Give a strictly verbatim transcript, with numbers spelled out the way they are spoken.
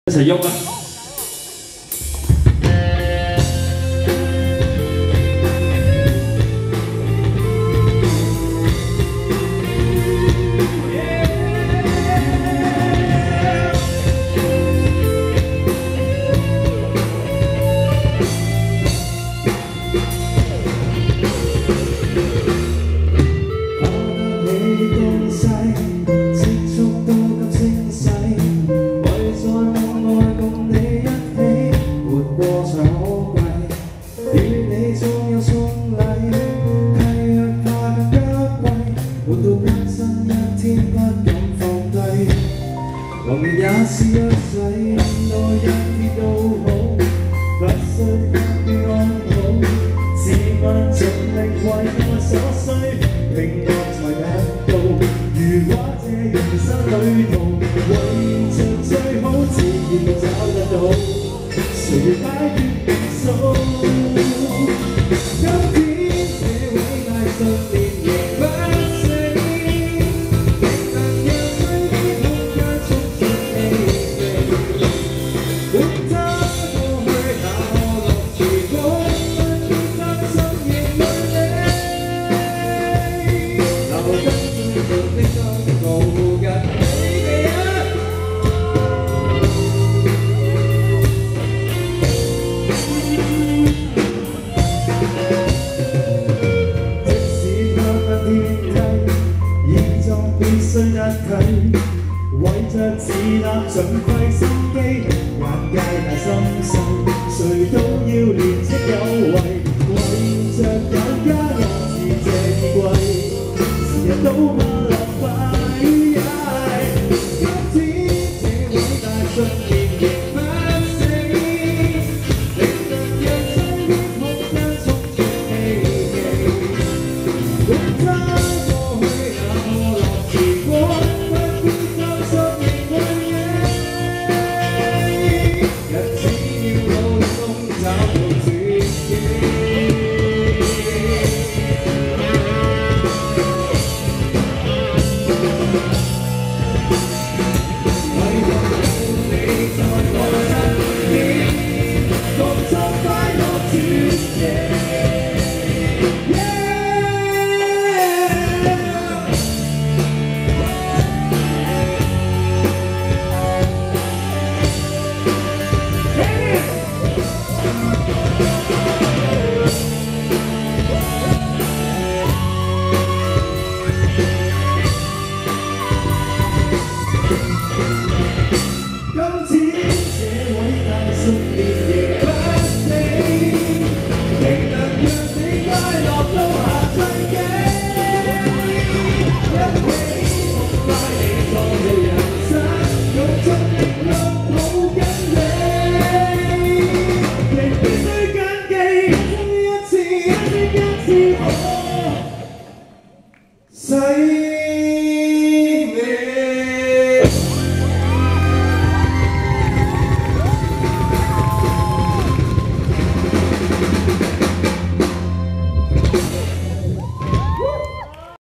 一齊喐啊！ 我們也是一世，多一天都好，不需一於安好。自問盡力為愛所需，拼搏才得到。如果這人生旅途，為着最好，自然會找得到。誰願擺脫變數？今天這偉大信念仍不死。 為着自立盡費心機，眼界大心細，誰都要連戚有為。為着有家有自這衣櫃，時日都不浪費。今天這偉大信念仍不死，令人人生的空間充滿希冀。管他過去那麼落時光。 今天這偉大信念。